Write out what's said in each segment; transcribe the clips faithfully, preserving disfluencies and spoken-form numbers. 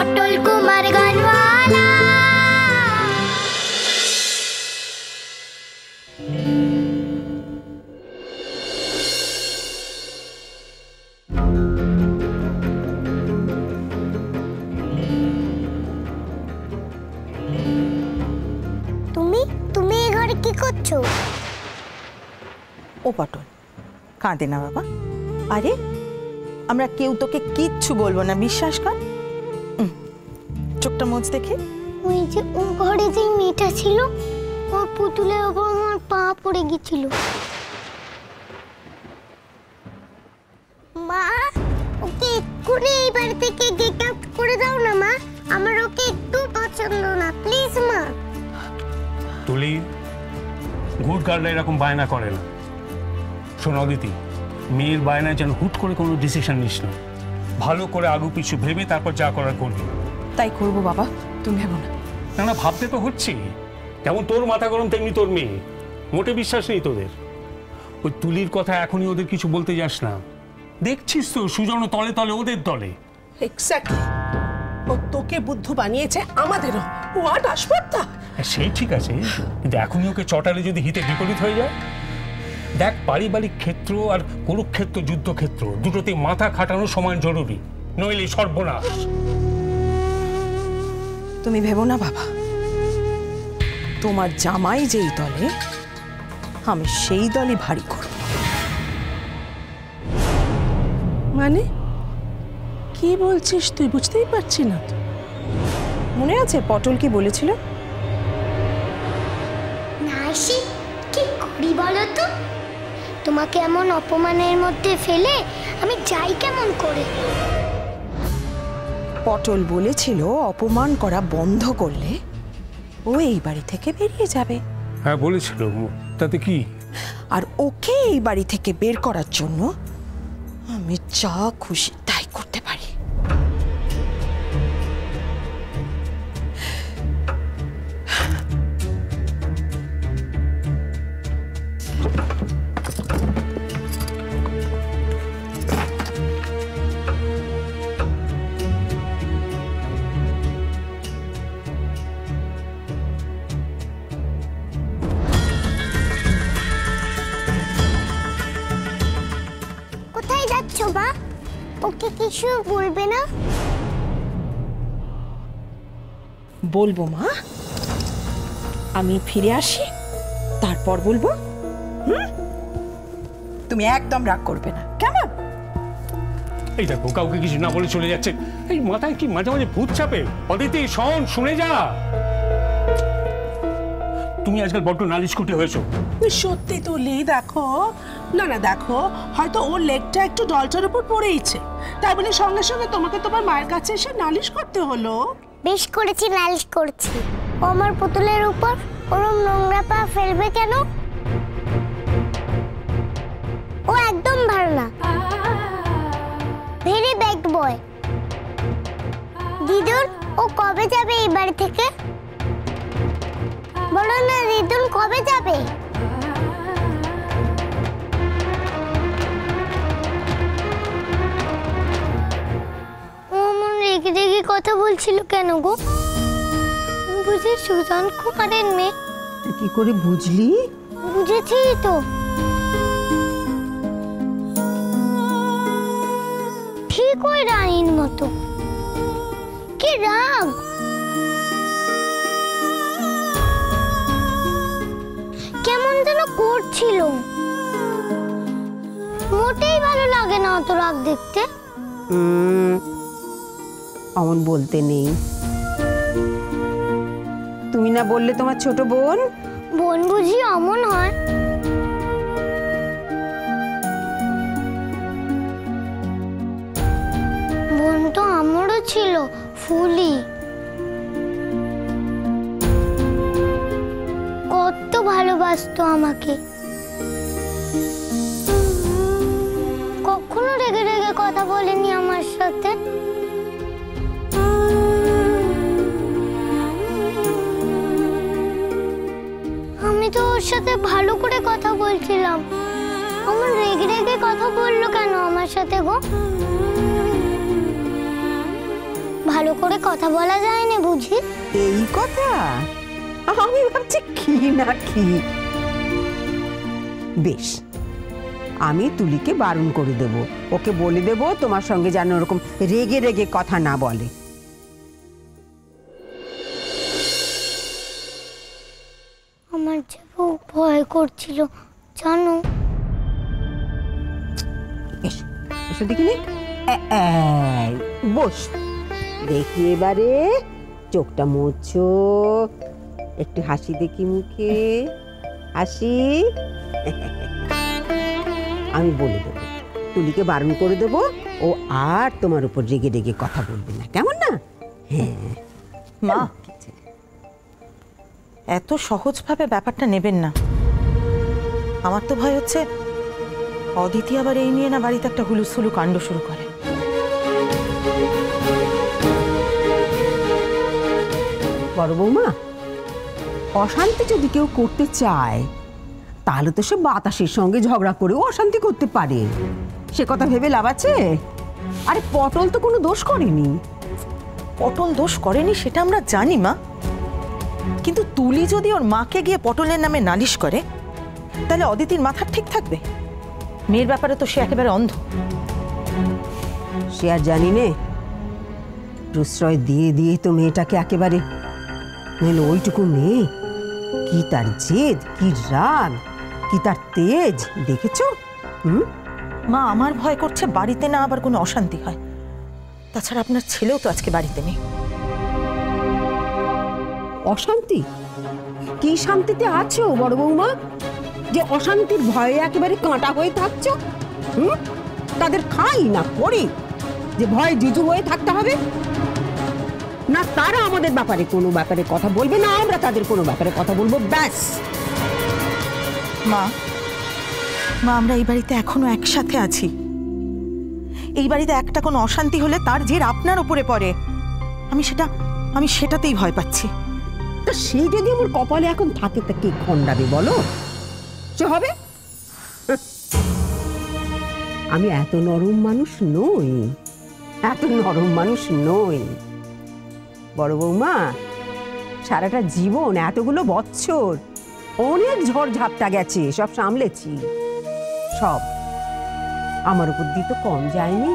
পটল কুমার গানওয়ালা। তুমি তুমি এই ঘরে কি করছো? ও পটল, কাঁদে না বাবা। আরে আমরা কেউ তোকে কিচ্ছু বলবো না, বিশ্বাস কর। চোখটা মোচ দেখে। ওই যে ও ঘরে যে মেয়েটা ছিল, ওর পুতুলের ওপর আমার পা পড়ে গেছিল। মা, ওকে এক্ষুনি এই বাড়ি থেকে গেট আউট করে দাও না মা। আমার ওকে একটু পছন্দ না, প্লিজ মা। তুলি, গুড গার্ল এরকম বায়না করে না। শোনো অদিতি, মেয়ের বায়নায় যেন হুট করে কোনো ডিসিশন নিস না। ভালো করে আগু পিছু ভেবে তারপর যা করার করবি। তাই করবো বাবা, তুমি ভেবো না। না না, ভাবতে তো হচ্ছে। যেমন তোর মাথা গরম তেমনি তোর মেয়ে। মোটে বিশ্বাস নেই তোদের। ওই তুলির কথা এখনই ওদের কিছু বলতে যাস না। দেখছিস তো সুজন তলে তলে ওদের দলে। এক্স্যাক্টলি। ও তোকে বুদ্ধ বানিয়েছে আমাদেরও। হোয়াট আসপর্দা। সেই ঠিক আছে, কিন্তু এখনই ওকে চটালে যদি হিতে বিপরীত হয়ে যায়। দেখ, পারিবারিক ক্ষেত্র আর কুরুক্ষেত্র যুদ্ধক্ষেত্র দুটোতে মাথা খাটানো সমান জরুরি, নইলে সর্বনাশ। তুমি ভেবো না বাবা, তোমার জামাই যেই দলে, আমি সেই দলই ভারী করব। মানে কি বলছিস তুই? বুঝতেই পারছি না তো। মনে আছে পটল কি বলেছিল? নাইসি, কি করি বলো তো? তোমাকে এমন অপমানের মধ্যে ফেলে আমি যাই কেমন করে? পটল বলেছিল অপমান করা বন্ধ করলে ও এই বাড়ি থেকে বেরিয়ে যাবে। হ্যাঁ বলেছিল, তাতে কি? আর ওকে এই বাড়ি থেকে বের করার জন্য আমি যা খুশি তাই করতে পারি। মা, ওকে কিছু বলবে না? বলবো মা, আমি ফিরে আসি তারপর বলবো। হুম, তুমি একদম রাগ করবে না, কেমন? এই দেখো, কাউকে কিছু না বলে চলে যাচ্ছে। এই মাথায় কি মাঝে মাঝে ভূত চাপে? অদিতি শোন, শুনে যা। তুমি আজকাল বড্ড নালিশ কুটি হয়েছো। সত্যি তুলি, দেখো না না দেখো, হয়তো ওর লেগটা একটু ডলটার উপর পড়েইছে, তাই বলে সঙ্গে সঙ্গে তোমাকে তোমার মায়ের কাছে এসে নালিশ করতে হলো। বেশ করেছি, নালিশ করছি। ও আমার পুতুলের উপর ওরম নোংরা পা ফেলবে কেন? ও একদম ভালো না, ভেরি ব্যাড বয়। দিদুন, ও কবে যাবে এই বাড়ি থেকে? বলো না দিদুন, কবে যাবে? ও মন রেগে রেগে কথা বলছিল কেন গো? বুঝি সুজন কুমারের মেয়ে। তুই কি করে বুঝলি? বুঝেছি তো, ঠিক ওই রানীর মতো। কি রাগ! কেমন যেন করছিল। মোটেই ভালো লাগে না অত রাগ দেখতে। অমন বলতে নেই। তুমি না বললে তোমার ছোট বোন? বোন বুঝি অমন হয়? বোন তো আমারও ছিল, ফুলি। কত ভালোবাসতো আমাকে। কখনো রেগে রেগে কথা বলেনি আমার সাথে। আমি তো ওর সাথে ভালো করে কথা বলছিলাম। আমার রেগে রেগে কথা বললো কেন আমার সাথে গো? ভালো করে কথা বলা যায় না বুঝি? এই কথা আমি ভাবছি কি না কি। বেশ, আমি তুলিকে বারণ করে দেব, ওকে বলে দেব তোমার সঙ্গে যেন ওরকম রেগে রেগে কথা না বলে। আমার যে খুব ভয় করছিল জানো। এসো এসো দেখিনি, বস দেখি এবারে চোখটা মুছো, একটু হাসি দেখি মুখে, হাসি। আমি বলে দেবো, তুলিকে বারণ করে দেবো, ও আর তোমার উপর রেগে রেগে কথা বলবে না, কেমন না? হ্যাঁ মা, এত সহজভাবে ব্যাপারটা নেবেন না। আমার তো ভয় হচ্ছে অদিতি আবার এই নিয়ে না বাড়িতে একটা হুলুস্থুলু কাণ্ড শুরু করে। বড় বৌমা, অশান্তি যদি কেউ করতে চায় তাহলে তো সে বাতাসের সঙ্গে ঝগড়া করেও অশান্তি করতে পারে, সে কথা ভেবে লাভ আছে? আরে পটল তো কোনো দোষ করেনি। পটল দোষ করেনি সেটা আমরা জানি মা, কিন্তু তুলি যদি ওর মাকে গিয়ে পটলের নামে নালিশ করে তাহলে অদিতির মাথা ঠিক থাকবে? মেয়ের ব্যাপারে তো সে একেবারে অন্ধ। সে আর জানি নে, প্রশ্রয় দিয়ে দিয়ে তো মেয়েটাকে একেবারে, নইলে ওইটুকু মেয়ে, কি তার জেদ, কি রাগ, কি তার তেজ দেখেছো? হুম মা, আমার ভয় করছে বাড়িতে না আবার কোনো অশান্তি হয়। তাছাড়া আপনার ছেলেও তো আজকে বাড়িতে নেই। অশান্তি? কি শান্তিতে আছো বড় বৌমা যে অশান্তির ভয়ে একেবারে কাঁটা হয়ে থাকছো? হুম তাদের খাই না পড়ি যে ভয় জিজু হয়ে থাকতে হবে? না তারা আমাদের ব্যাপারে কোনো ব্যাপারে কথা বলবে, না আমরা তাদের কোনো ব্যাপারে কথা বলবো, ব্যাস। মা মা আমরা এই বাড়িতে এখনো একসাথে আছি। এই বাড়িতে একটা কোনো অশান্তি হলে তার জের আপনার উপরে পড়ে। আমি সেটা আমি সেটাতেই ভয় পাচ্ছি। তা সেই যদি আমার কপালে এখন থাকে তা কে খণ্ডাবে বলো? সে হবে? আমি এত নরম মানুষ নই, এত নরম মানুষ নই বড় বৌমা। সারাটা জীবন, এতগুলো বছর অনেক ঝড় ঝাপটা গেছে, সব সামলেছি, সব আমার উপর দিয়ে তো কম যায়নি।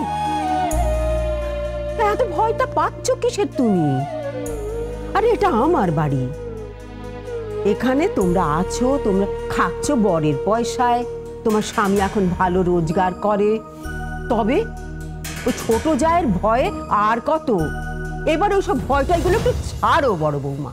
এত ভয়টা পাচ্ছ কিসের তুমি? আরে এটা আমার বাড়ি, এখানে তোমরা আছো, তোমরা খাচ্ছ বরের পয়সায়, তোমার স্বামী এখন ভালো রোজগার করে, তবে ওই ছোট জায়ের ভয়ে আর কত? এবার ওইসব ভয়টা এগুলো একটু ছাড়ো বড় বৌমা।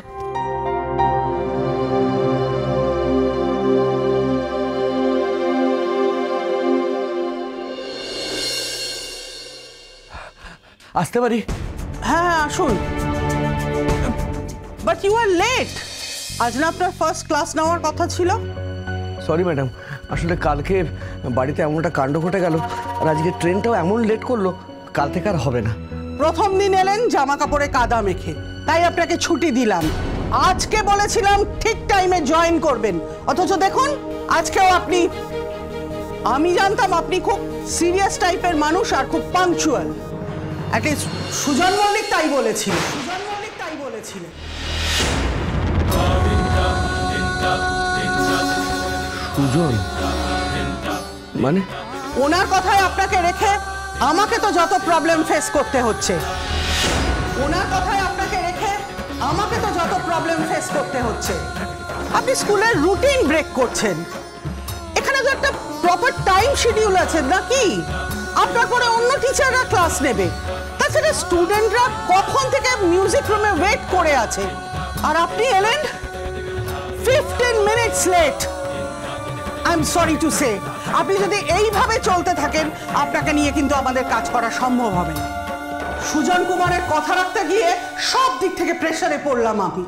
আসতে পারি? হ্যাঁ হ্যাঁ আসুন। But you are late. আজ না আপনার ফার্স্ট ক্লাস নেওয়ার কথা ছিল? সরি ম্যাডাম, আসলে কালকে বাড়িতে এমন একটা কাণ্ড ঘটে গেল, আর আজকে ট্রেনটাও এমন লেট করলো, কাল থেকে আর হবে না। প্রথম দিন এলেন জামা কাপড়ে কাদা মেখে, তাই আপনাকে ছুটি দিলাম। আজকে বলেছিলাম ঠিক টাইমে জয়েন করবেন, অথচ দেখুন আজকেও আপনি। আমি জানতাম আপনি খুব সিরিয়াস টাইপের মানুষ আর খুব পাংচুয়াল। অ্যাটলিস্ট সুজন মল্লিক তাই বলেছিল। সুজন মল্লিক তাই বলেছিল। সুজন মানে? ওনার কথায় আপনাকে রেখে আমাকে তো যত প্রবলেম ফেস করতে হচ্ছে। ওনার কথায় আপনাকে রেখে আমাকে তো যত প্রবলেম ফেস করতে হচ্ছে। আপনি স্কুলের রুটিন ব্রেক করছেন। এখানে তো একটা প্রপার টাইম শিডিউল আছে নাকি? আপনার পরে অন্য টিচাররা ক্লাস নেবে, তাছাড়া স্টুডেন্টরা কখন থেকে মিউজিক রুমে ওয়েট করে আছে, আর আপনি এলেন fifteen minutes late. I am sorry to say, আপনি যদি এইভাবে চলতে থাকেন আপনাকে নিয়ে কিন্তু আমাদের কাজ করা সম্ভব হবে না। সুজন কুমারের কথা রাখতে গিয়ে সব দিক থেকে প্রেসারে পড়লাম আমি।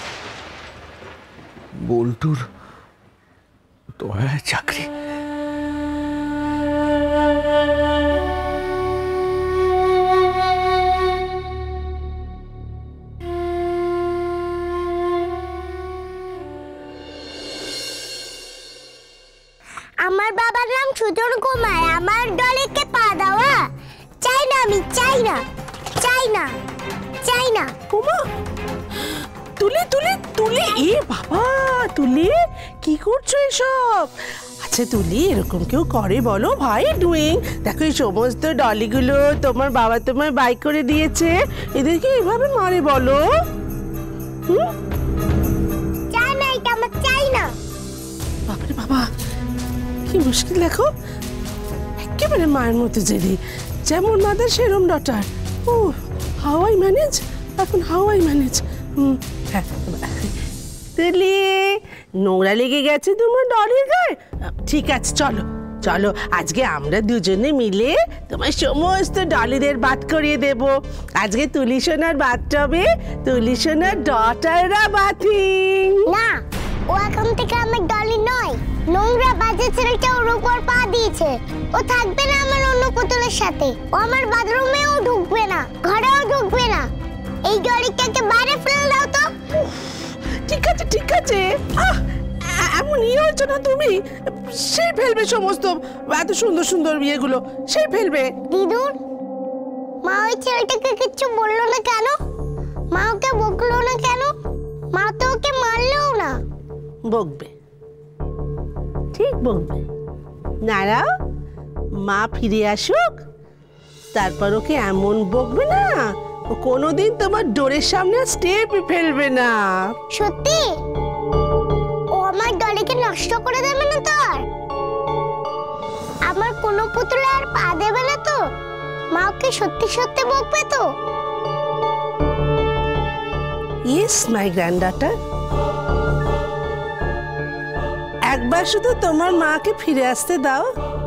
বল্টুর তো চাকরি। আমার বাবার নাম সুজন কুমার, আমার দলে কে পা দেওয়া? চাই না, আমি চাই না, চাই না। না। ওমা, তুলি তুলি তুলি, এ বাবা তুলি, কি করছো এসব? আচ্ছা তুলি, এরকম কেউ করে বলো? ভাই ডুইং, দেখো এই সমস্ত ডলিগুলো তোমার বাবা তোমায় বাই করে দিয়েছে, এদেরকে এইভাবে মারে বলো? হুম, চাই না, এটা আমার চাই না। বাপরে বাবা, কি মুশকিল দেখো, একেবারে মায়ের মতো জেদি, যেমন মাদার সেরম ডটার। ও হাউ আই ম্যানেজ, এখন হাউ আই ম্যানেজ। হুম, হ্যাঁ তুলি, নোংরা লেগে গেছে তোমার ডলির গায়ে? ঠিক আছে, চলো চলো, আজকে আমরা দুজনে মিলে তোমার সমস্ত ডলিদের বাদ করিয়ে দেব। আজকে তুলি সোনার বাথটবে তুলি সোনার ডটাররা বাথিং। না, ও এখন থেকে আমার ডলি নয়। নোংরা বাজে ছেলেটা ওর উপর পা দিয়েছে। ও থাকবে না আমার অন্য পুতুলের সাথে। ও আমার বাথরুমেও ঢুকবে না, ঘরেও ঢুকবে না। এই ডলিটাকে বাইরে ফেলে দাও তো। ঠিক আছে ঠিক আছে, আহ এমন ইয়ে হয়েছে না তুমি, সেই ফেলবে সমস্ত এত সুন্দর সুন্দর বিয়েগুলো, সেই ফেলবে। দিদুর মা ওই ছেলেটাকে কিচ্ছু বললো না কেন? মা ওকে বকলো না কেন? মা তো ওকে মারলেও না। বকবে, ঠিক বকবে। নারাও, মা ফিরে আসুক, তারপর ওকে এমন বকবে না, ও কোনোদিন তোমার ডোরের সামনে স্টেপই ফেলবে না। সত্যি? ও আমার ডলিকে নষ্ট করে দেবে না তো? আর আমার কোনো পুতুলে আর পা দেবে না তো? মা ওকে সত্যি সত্যি বকবে তো? ইয়েস মাই গ্র্যান্ডডটার, একবার শুধু তোমার মাকে ফিরে আসতে দাও,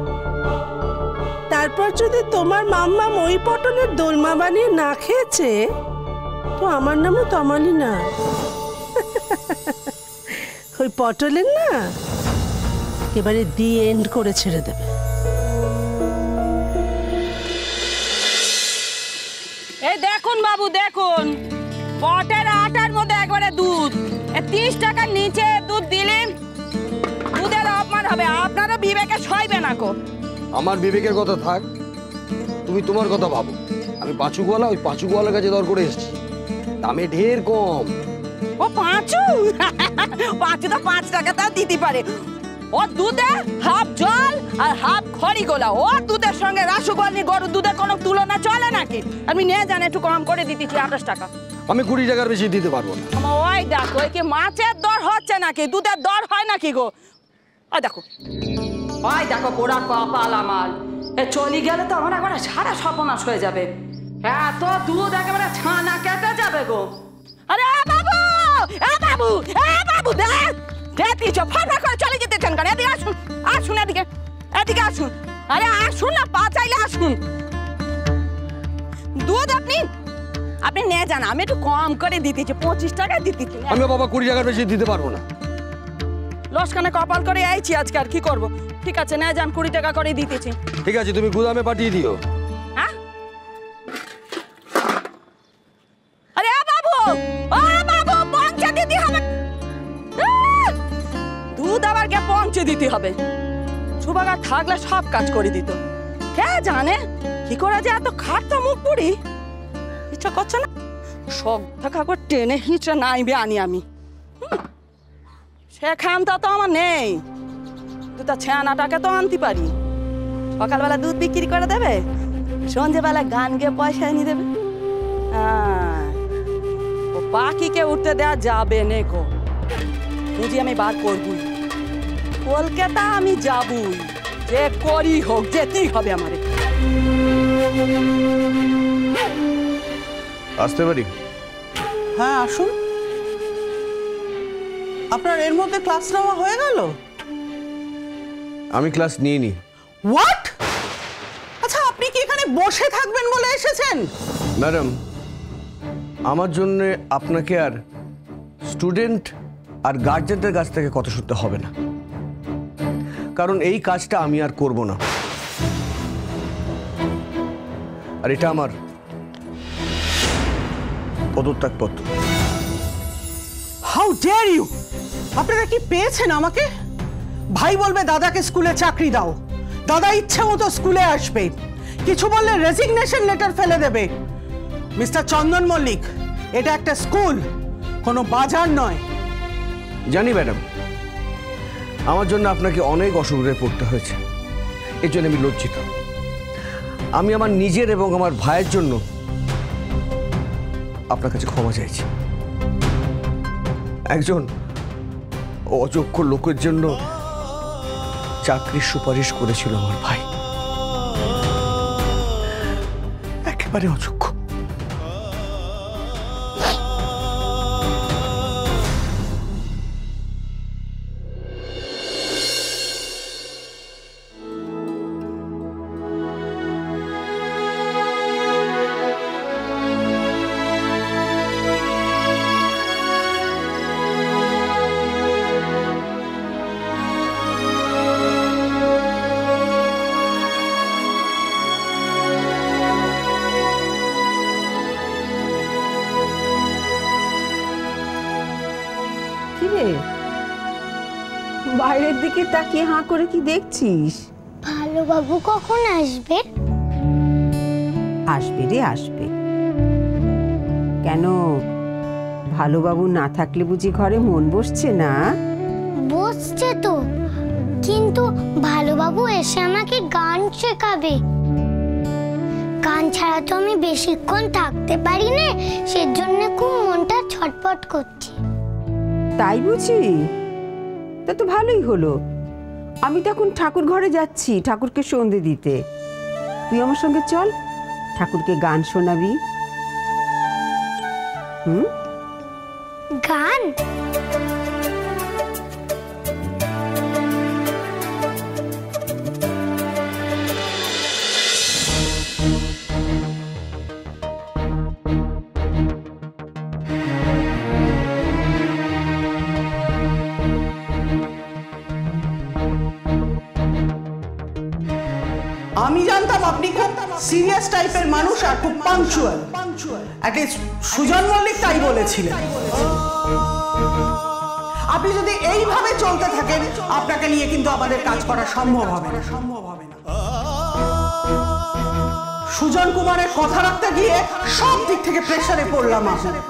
তারপর যদি তোমার মাম্মা ওই পটলের দোলমা বানিয়ে না খেয়েছে, তো আমার নামও তমালি না। ওই পটলের না একেবারে দি এন্ড করে ছেড়ে দেবে। এই দেখুন বাবু, দেখুন পটের আটার মধ্যে একবারে দুধ, তিরিশ টাকার নিচে দুধ দিলে দুধের অপমান হবে। আপনারও বিবেকে সইবে না কো। আমার বিবেকের কথা থাক, তুমি তোমার কথা ভাবো। আমি পাঁচুকওয়ালা, ওই পাঁচুকওয়ালার কাছে দর করে এসেছি, দামে ঢের কম। ও পাঁচু, পাঁচু তো পাঁচ টাকা তাও দিতে পারে। ও দুধে হাফ জল আর হাফ খড়ি গোলা, ও দুধের সঙ্গে রাসগোল্লা গরুর দুধের কোনো তুলনা চলে নাকি? আমি নিয়ে জানি একটু কম করে দিতেছি, আঠাশ টাকা। আমি কুড়ি টাকার বেশি দিতে পারবো না। ওই দেখো, কি মাছের দর হচ্ছে নাকি? দুধের দর হয় নাকি গো? ওই দেখো, ওই দেখো পোড়া কপাল আমার, এ চলে গেলে তো আমার একবারে সারা সর্বনাশ হয়ে যাবে। এত দুধ একেবারে ছানা কেটে যাবে গো। আরে বাবু, এ বাবু, এ বাবু, দেখ দেখি ফাটা করে চলে যেতে চান কেন? এদিকে আসুন, আসুন এদিকে, এদিকে আসুন। আরে আসুন না, পা চাইলে আসুন। দুধ আপনি আপনি নিয়ে যান, আমি একটু কম করে দিতেছি, পঁচিশ টাকা দিতেছি। আমি বাবা কুড়ি টাকার বেশি দিতে পারবো না। লসখানে কপাল করে আইছি আজকে, আর কি করবো? ঠিক আছে, নিয়ে যান, কুড়ি টাকা করে দিতেছি। ঠিক আছে, তুমি গুদামে পাঠিয়ে দিও। হ্যাঁ? আরে বাবু, ও বাবু, পৌঁছে দিতে হবে। আহ! দুধ আবার কে পৌঁছে দিতে হবে? সুবাগা থাকলে সব কাজ করে দিত। কে জানে কি করে যে এত খাটতো মুখ পুরি, ইচ্ছা করছে না সব থাকা করে টেনে হিঁচড়ে নাইবে আনি আমি। সেখানটা তো আমার নেই, দুটা ছেনাটাকে তো আনতে পারি। সকালবেলা দুধ বিক্রি করে দেবে, সন্ধ্যেবেলা গান গিয়ে পয়সা এনে দেবে। ও পাখিকে উঠতে দেওয়া যাবে নে গো, বুঝি আমি বার করবই। কলকাতা আমি যাবই, যে করি হোক, যেতেই হবে আমারে। আসতে পারি? হ্যাঁ আসুন। আপনার এর মধ্যে ক্লাস নেওয়া হয়ে গেল? আমি ক্লাস নিইনি। হোয়াট? আচ্ছা, আপনি কি এখানে বসে থাকবেন বলে এসেছেন? ম্যাডাম, আমার জন্য আপনাকে আর স্টুডেন্ট আর গার্জেনদের কাছ থেকে কথা শুনতে হবে না, কারণ এই কাজটা আমি আর করব না। আর এটা আমার পদত্যাগপত্র। How dare you! আপনারা কি পেয়েছেন আমাকে? ভাই বলবে দাদাকে স্কুলে চাকরি দাও, দাদা ইচ্ছে মতো স্কুলে আসবে, কিছু বললে রেজিগনেশন লেটার ফেলে দেবে। মিস্টার চন্দন মল্লিক, এটা একটা স্কুল, কোনো বাজার নয়। জানি ম্যাডাম, আমার জন্য আপনাকে অনেক অসুবিধায় পড়তে হয়েছে, এর জন্য আমি লজ্জিত। আমি আমার নিজের এবং আমার ভাইয়ের জন্য আপনার কাছে ক্ষমা চাইছি। একজন অযোগ্য লোকের জন্য চাকরির সুপারিশ করেছিল আমার ভাই, একেবারে অযোগ্য। বাইরের দিকে তাকিয়ে হাঁ করে কি দেখছিস? ভালো বাবু কখন আসবে? আসবে রে, আসবে। কেন, ভালো বাবু না থাকলে বুঝি ঘরে মন বসছে না? বসছে তো, কিন্তু ভালো বাবু এসে আমাকে গান শেখাবে। গান ছাড়া তো আমি বেশিক্ষণ থাকতে পারি না, সেজন্য খুব মনটা ছটফট করছে। তাই বুঝি? তা তো ভালোই হলো। আমি তখন ঠাকুর ঘরে যাচ্ছি ঠাকুরকে সন্ধে দিতে। তুই আমার সঙ্গে চল, ঠাকুরকে গান শোনাবি। হুম, গান? আমি জানতাম আপনি খুব সিরিয়াস টাইপের মানুষ আর খুব পাংচুয়াল। অ্যাটলিস্ট সুজন মল্লিক তাই বলেছিলেন। আপনি যদি এইভাবে চলতে থাকেন, আপনাকে নিয়ে কিন্তু আমাদের কাজ করা সম্ভব হবে না, সম্ভব হবে না। সুজন কুমারের কথা রাখতে গিয়ে সব দিক থেকে প্রেসারে পড়লাম।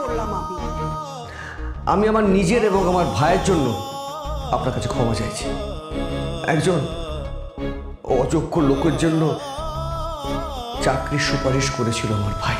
আমি আমার নিজের এবং আমার ভাইয়ের জন্য আপনার কাছে ক্ষমা চাইছি। একজন অযোগ্য লোকের জন্য চাকরির সুপারিশ করেছিল আমার ভাই।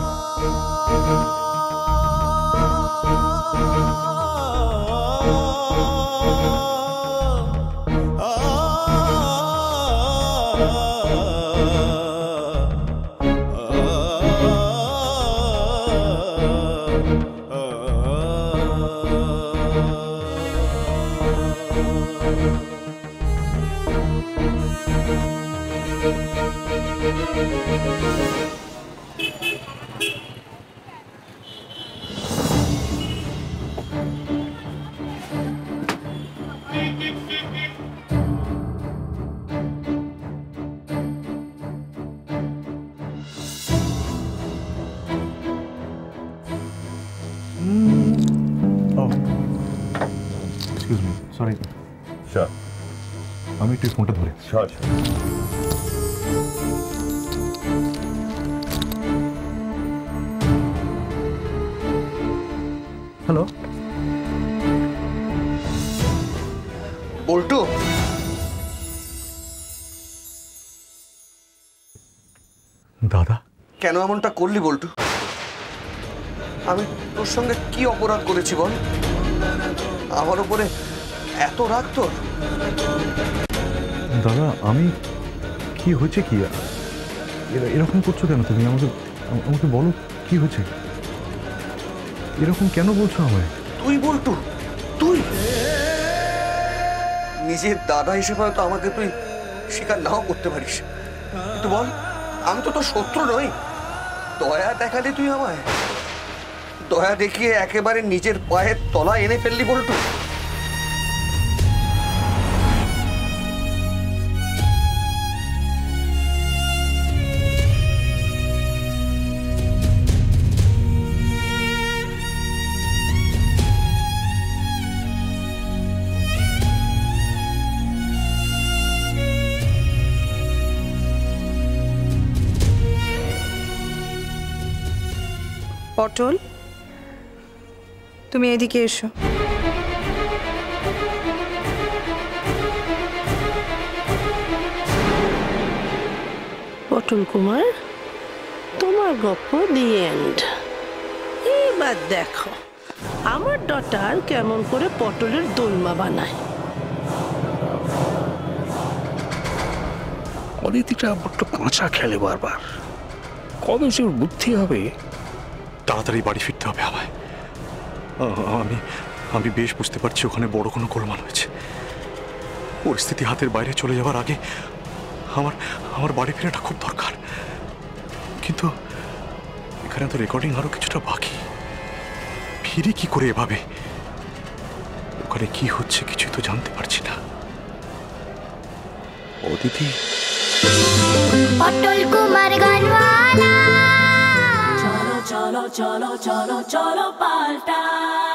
সরি স্যার, আমি একটু ফোনটা ধরে। স্যার হ্যালো বল্টু, দাদা কেন এমনটা করলি বল্টু? আমি তোর সঙ্গে কি অপরাধ করেছি বল? আমার উপরে এত রাগ তোর? দাদা আমি কি হয়েছে, কি এরকম করছো কেন তুমি? আমাকে আমাকে বলো কি হয়েছে, এরকম কেন বলছো আমায়? তুই বল্টু, তুই নিজের দাদা হিসেবে হয়তো আমাকে তুই স্বীকার নাও করতে পারিস, কিন্তু বল, আমি তো তোর শত্রু নই। দয়া দেখালি তুই আমায়, দয়া দেখিয়ে একেবারে নিজের পায়ের তলা এনে ফেললি বল্টু। পটল, তুমি এদিকে এসো। পটল কুমার, তোমার গল্প দি এন্ড। এবার দেখো আমার ডটার কেমন করে পটলের দোলমা বানায়। অদিতিটা বড্ড কাঁচা খেলে বারবার, কবে যে ওর বুদ্ধি হবে। তাড়াতাড়ি বাড়ি ফিরতে হবে আমায়। আ- আমি আমি বেশ বুঝতে পারছি ওখানে বড় কোনো গোলমাল হয়েছে। পরিস্থিতি হাতের বাইরে চলে যাওয়ার আগে আমার আমার বাড়ি ফেরাটা খুব দরকার। কিন্তু এখানে তো রেকর্ডিং আরো কিছুটা বাকি। ফিরি কি করে এভাবে? ওখানে কি হচ্ছে কিছু তো জানতে পারছি না। অদিতি, পটল কুমার গানওয়ালা। চলো চলো চলো চলো চলো পাল্টাই।